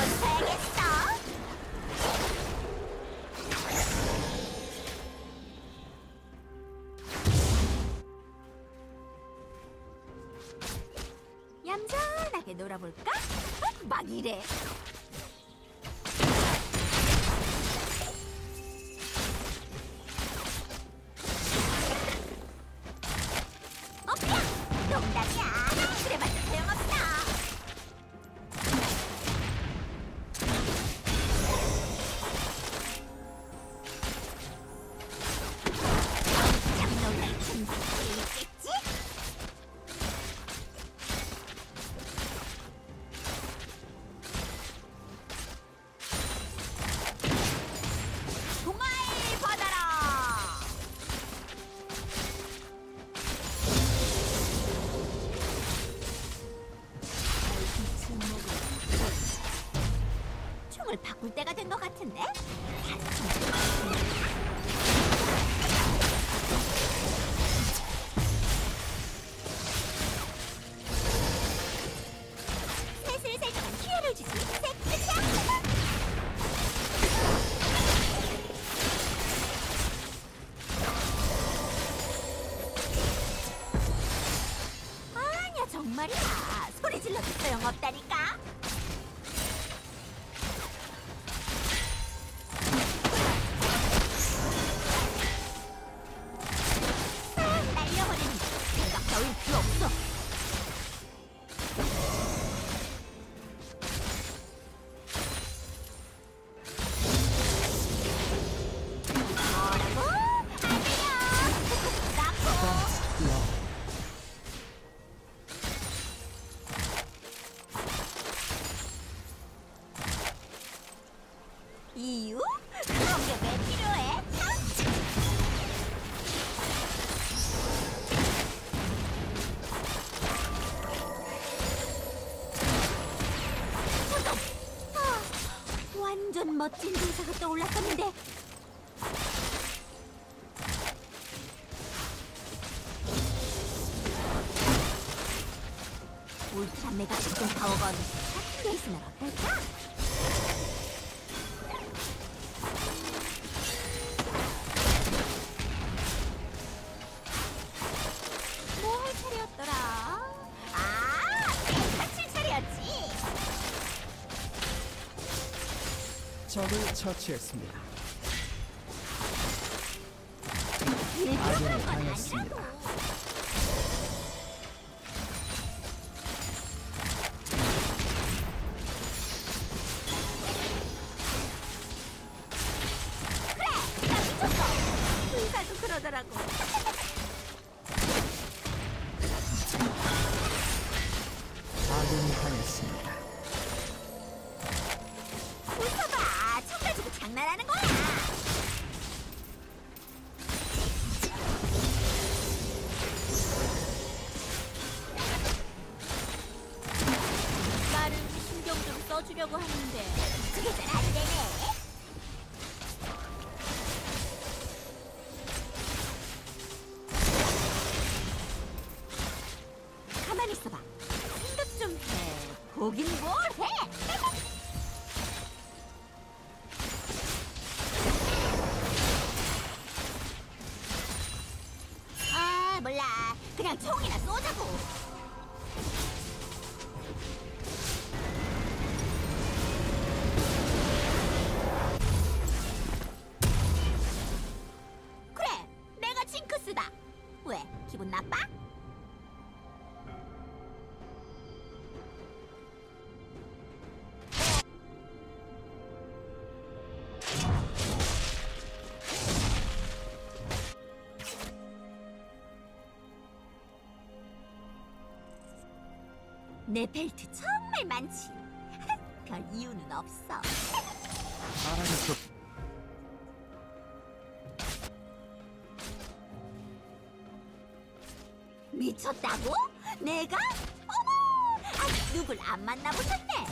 되겠어. 얌전하게 놀아볼까? 막 이래. 농담이야. 그래봤자 소용없어. 참 놀랄 틈이 있겠지? 동아일 받아라. 총을 바꿀 때가 된 것 같은데? 슬슬 조금 기회를 주지. 아니야, 정말이야. 소리 질러도 소용없다니까. 날려버리는 생각 따윈 필요 없어. 뭐라고? 안 돼요. 나고. 이유? 그런 게 왜 필요해? 완전 멋진 대사가 떠올랐었는데. 울트라 메가 특공 파워건 같은 게 있으면 어떨까? 뭐 할 차례였더라? 칠 차례였지. 적을 처치했습니다. 일부러 아군이 그런 건 당했습니다. 아니라고. 그래, 나 미쳤어. 의사도 그러더라고. 아군이 당했습니다. 웃어봐. 총 가지고 장난하는 거야. 나름 신경 좀 써주려고 하는데 그게 잘 안 되네. 가만히 있어봐. 생각 좀 해. 보긴 뭘 해. 몰라. 그냥 총이나 쏘자고. 그래, 내가 징크스다. 왜, 기분 나빠? 내 벨트 정말 많지. 별 이유는 없어. 알아냈어. 미쳤다고? 내가? 어머! 아직 누굴 안 만나보셨네.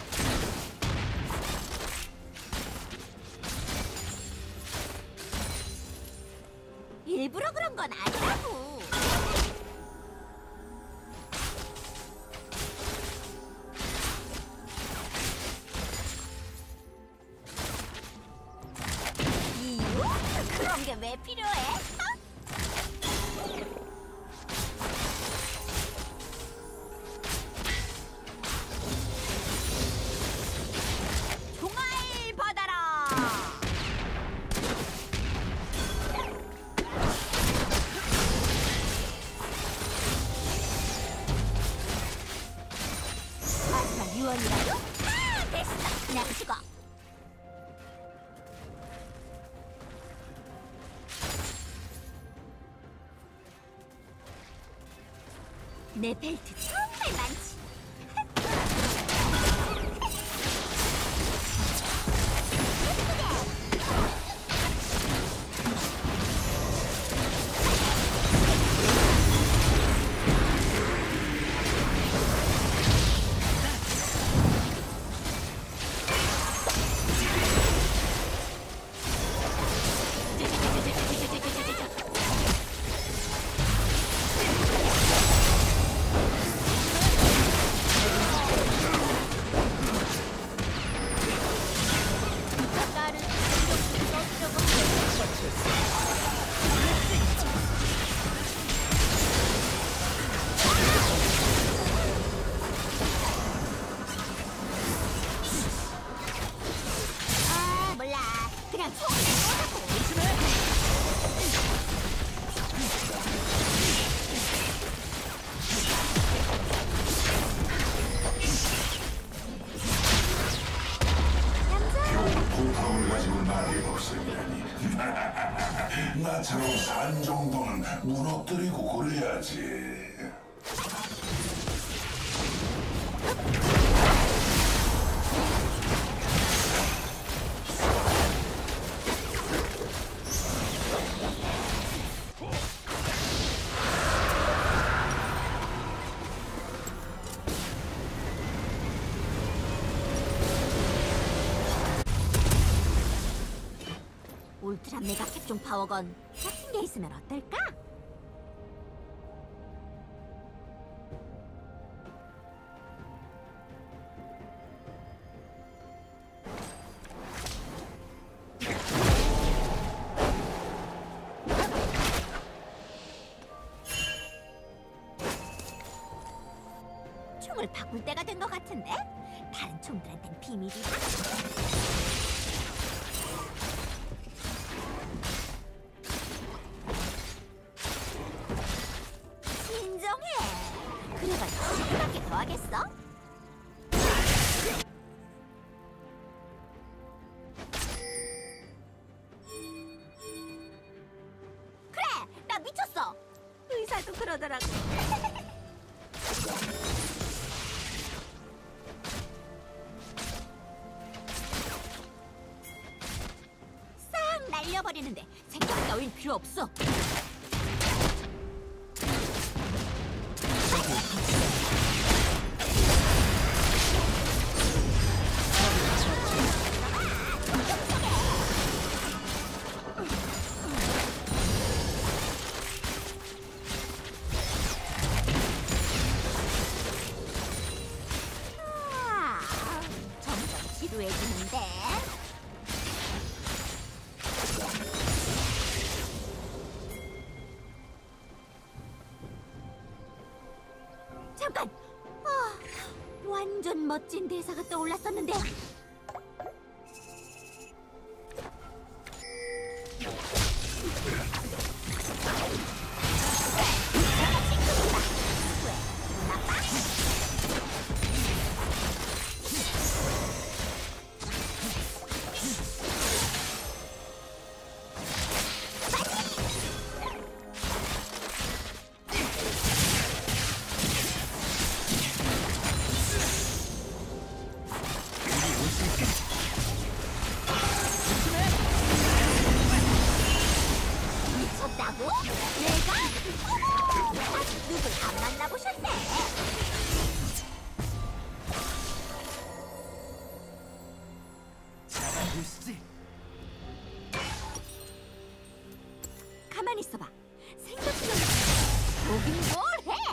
일부러 그런 건 아니라고. 왜 필요해? 종아일 받아라. 마지막 유언이라도? 됐어. 그냥 죽어. 내 벨트 정말 많지. 아, 몰라. 그냥 총을 쏘자고. 부탁을 가지고 나를 없애려니. 나처럼 산 정도는 무너뜨리고 그래야지. 울트라 메가 캡종 파워건 같은 게 있으면 어떨까? 총을 바꿀 때가 된 것 같은데? 다른 총들한텐 비밀이다. 진정해. 그래봤자 10분밖에 더 하겠어? 그래! 나 미쳤어! 의사도 그러더라고. 싹 날려버리는데 생각 따윈 필요 없어. 아, 점점 지루해지는데. 잠깐! 완전 멋진 대사가 떠올랐었는데. 미쳤다고? 내가? 아직 누굴 안 만나보셨네. 잡아주시지. 가만히 있어봐. 생각보다 여긴 뭘 해?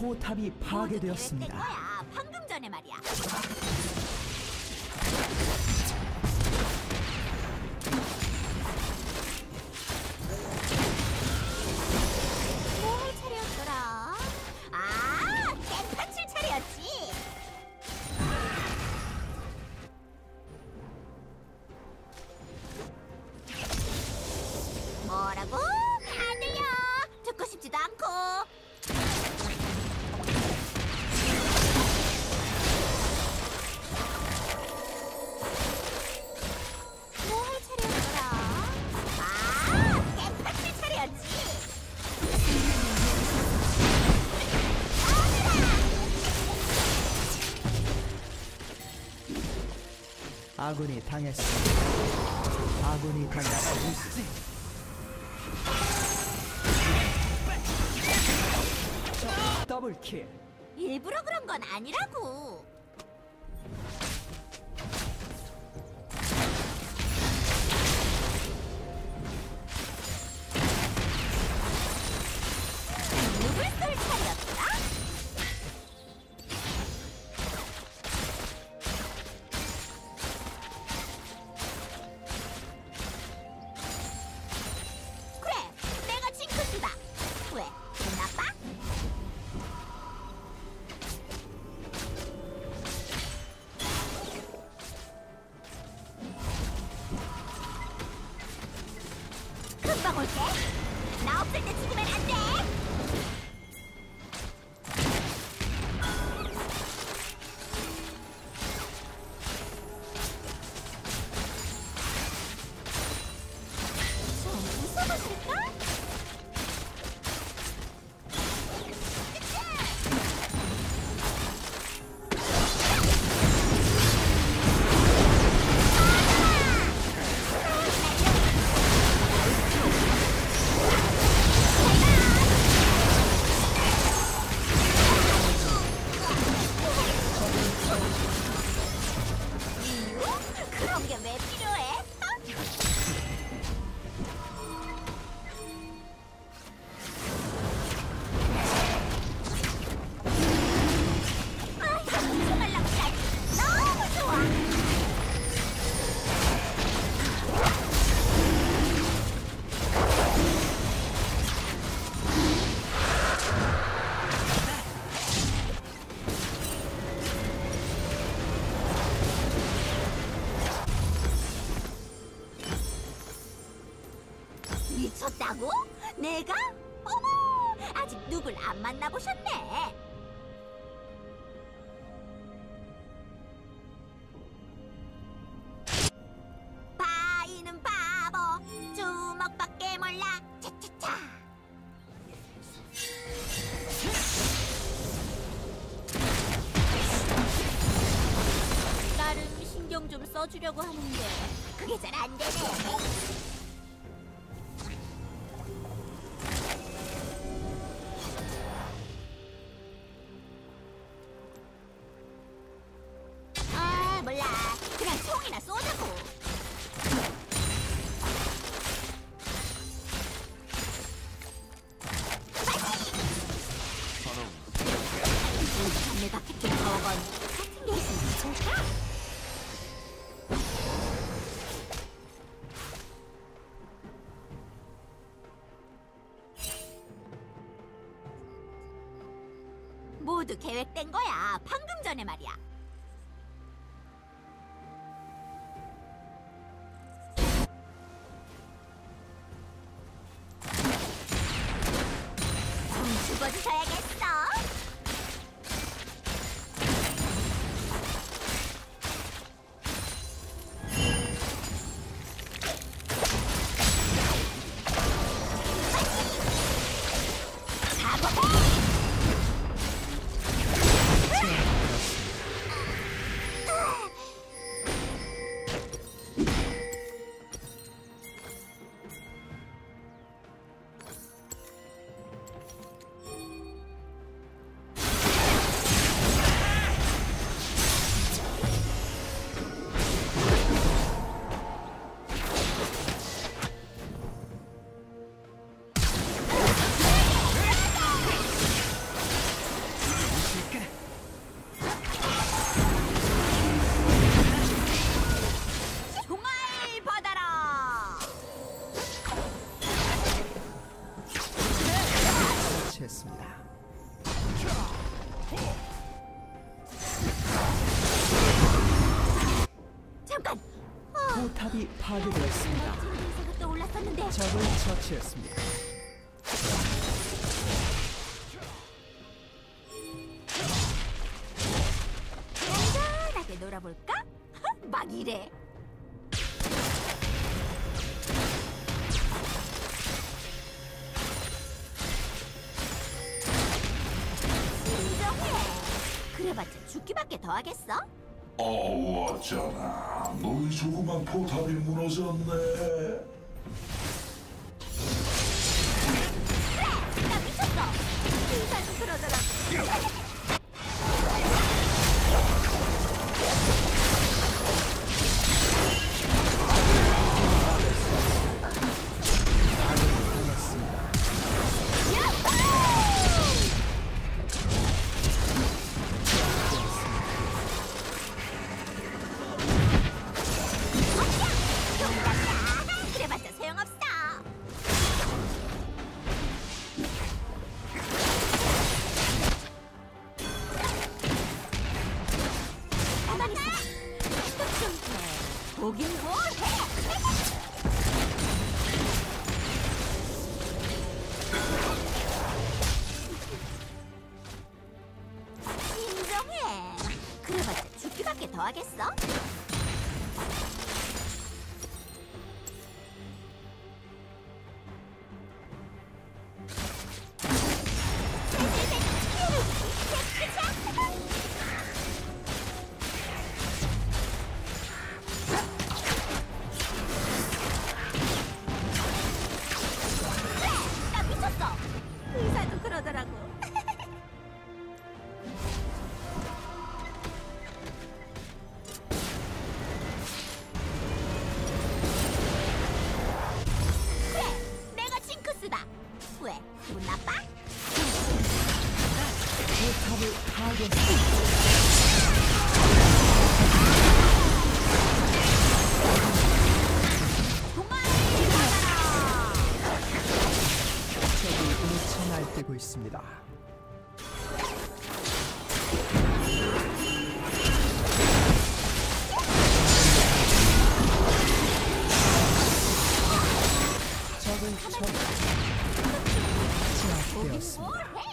포탑이 모두 계획된 파괴되었습니다. 거야. 방금 전에 말이야. 뭘 차렸더라? 아, 깽판칠 차렸지. 뭐라고? 안 들려. 듣고 싶지도 않고. 뭘 차렸더라? 아, 깽판칠 차렸지. 아군이 당했습니다. 아군이 당했습니다. 더블킬. 일부러 그런 건 아니라고. 누굴 쏠 차렸더라? 그래, 내가 징크스다. 왜? 기분 나빠? 금방 올게. 나 없을 때 죽으면 안 돼. 좀 웃어보실까? 그런 게 왜 필요해? 아, 정말 납치하지. 너무 좋아. 미쳤다고? 내가? 어머, 아직 누굴 안 만나보셨네. 바위는 바보, 주먹밖에 몰라. 차차차. 나름 신경 좀 써주려고 하는데 그게 잘 안 되네. 아, 몰라. 그냥 총이나 쏘자고. 내가 캡틴 저건 같은 게 있으면 좋을까? 모두 계획된 거야. 방금 전에 말이야. 좀 죽어주셔야겠어. 각오해! 파괴되었습니다. 의사가 또 올랐었는데. 적을 처치했습니다. 간단하게 놀아볼까? 막 이래. 진정해. 그래봤자 죽기밖에 더 하겠어? 어쩌나 너희 조그만 포탑이 무너졌네. 나 미쳤어. 의사도 그러더라고. 그래봤자 소용없어. 가만히 있어. 생각 좀 해. 보긴 뭘 해. 인정해. 그래봤자 죽기밖에 더 하겠어? 나 미쳤어. 의사도 그러더라고. 그래, 내가 징크스다. 왜? 기분 나빠? 포탑을 파괴했습니다. 정말 기분나라. 적이 미쳐 날뛰고 있습니다. 적을 보긴 제압되었습니다. 뭘 해.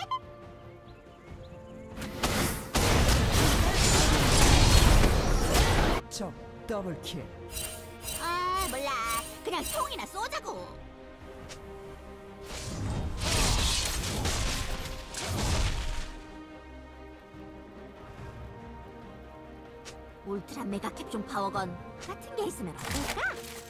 적 더블킬. 아, 몰라. 그냥 총이나 쏘자고. 울트라 메가 캡숑 파워건 같은 게 있으면 어떨까?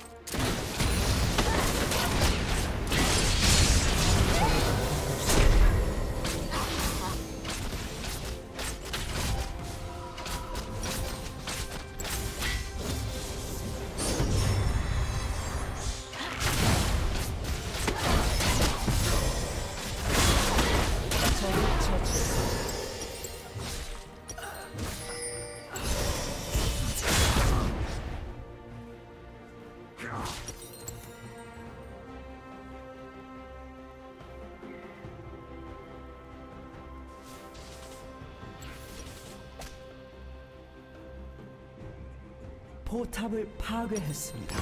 적을 처치했습니다. 포탑을 파괴했습니다.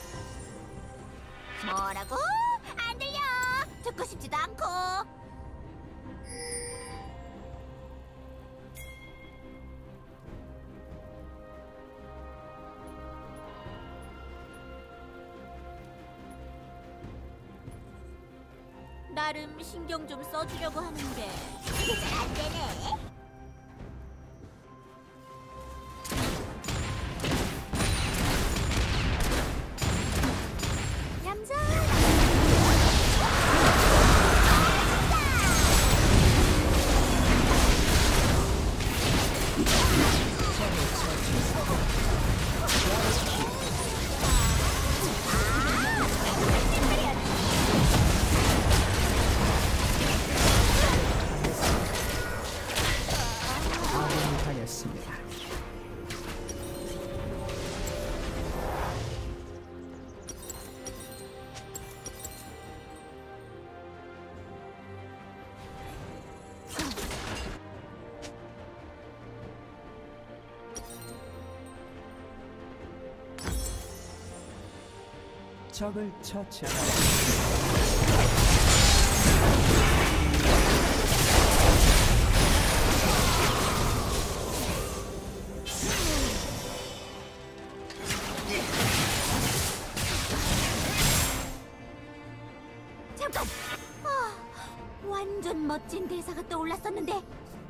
뭐라고? 안 들려. 듣고 싶지도 않고. 나름 신경 좀 써주려고 하는데 그게 잘 안 되네. 얌전. 적을 처치했습니다. 잠깐! 완전 멋진 대사가 떠올랐었는데.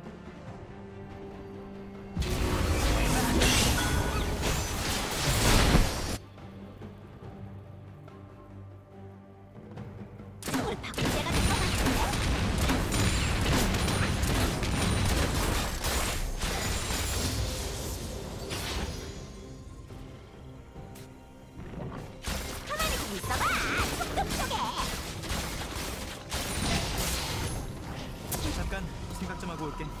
뭘 바꿀 때가 된 것 같은데? 가만히 좀 있어봐! 툭툭 쏘게! 잠깐 생각 좀 하고 올게.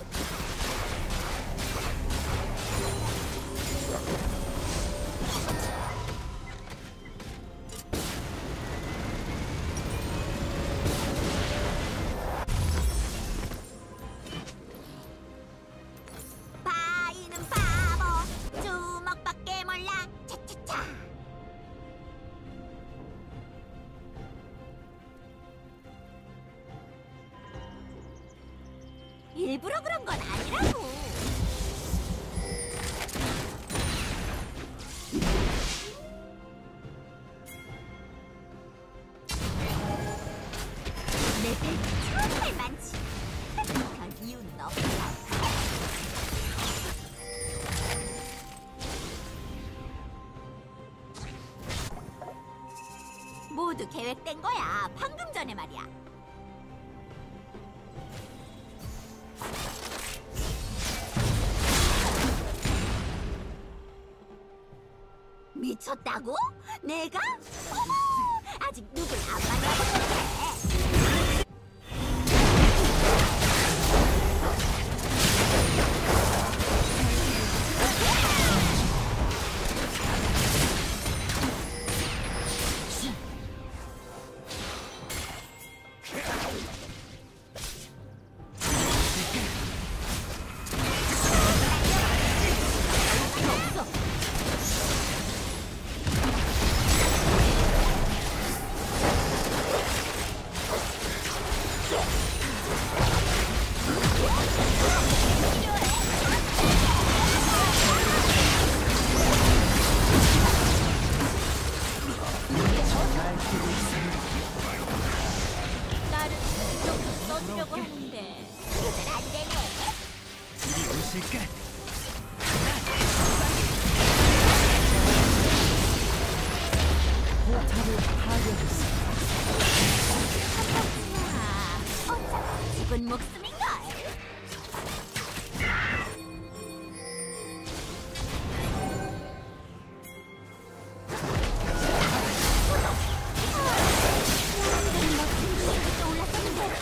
바위는 바보 주먹밖에 몰라 차차차. 일부러 그런 건 아니라고. 내 벨트 정말 많지. 별 이유는 없어. 모두 계획된 거야. 방금 전에 말이야. 미쳤다고? 내가? 어머! 아직 누굴 안 만나봤는데. 나를 좀 써주려고 하는데 그건 안 되네. 이리 오실까? 포탑을 파괴했습니다. 어차피 죽은 목숨인걸. 완전 멋진 비행기 떠올랐었는데.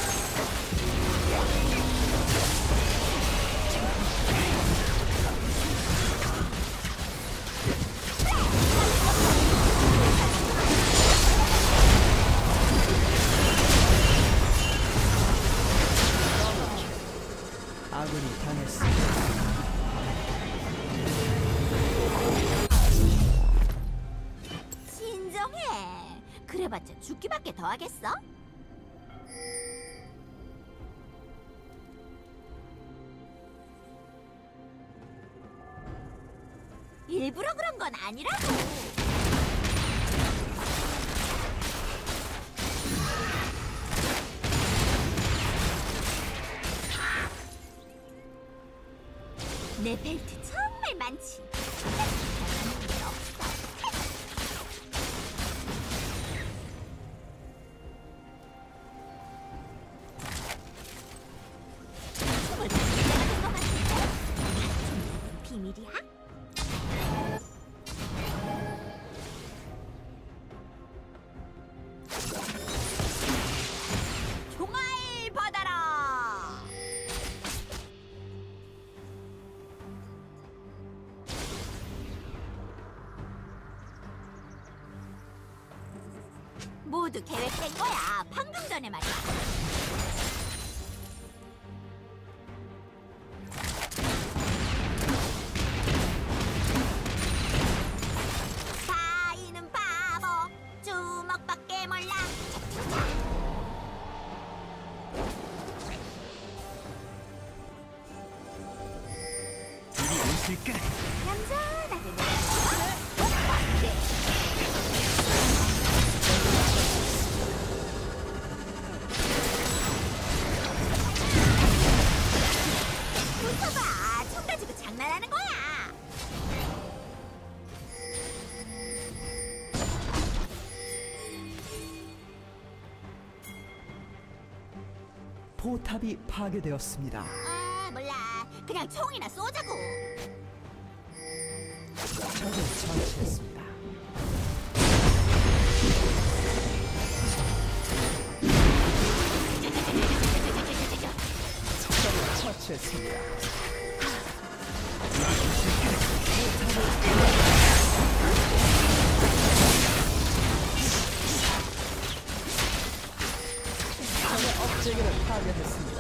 아군이 당했습니다. 진정해. 그래봤자 죽기밖에 더 하겠어? 일부러 그런 건 아니라고. 내 벨트 정말 많지. 별로 일 없어. 뭘 바꿀 때가 된 것 같은데? 비밀이야? 총알 받아라! 모두 계획된 거야. 방금 전에 말이야. 바위는 바보 포탑이 파괴되었습니다. 아, 몰라. 그냥 총이나 쏘자고. 적을 처치했습니다. 적을 처치했습니다. 적의 업체계를 파괴했습니다.